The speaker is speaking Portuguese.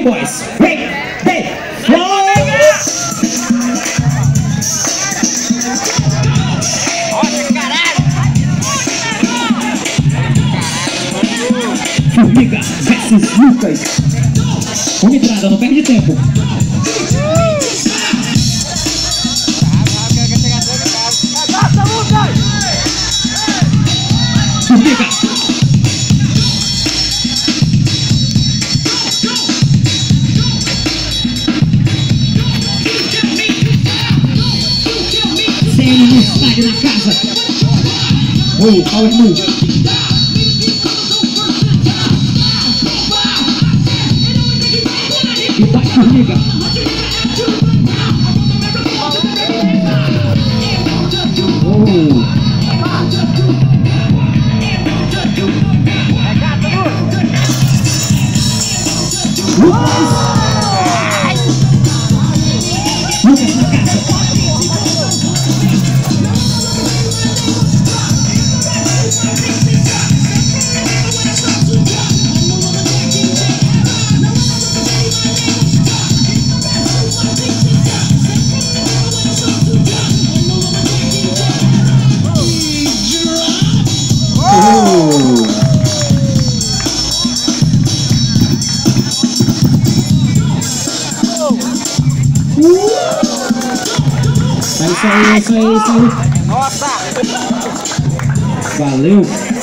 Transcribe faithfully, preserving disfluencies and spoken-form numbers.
boys. Vem, vem. Flow. Formiga versus Lucas. Uma entrada, não perde tempo. Formiga. C M no estádio na casa. Oh, power move. E vai, Formiga. Oh. Lucas na casa. É isso aí, é isso aí, é isso aí. Nossa! Valeu!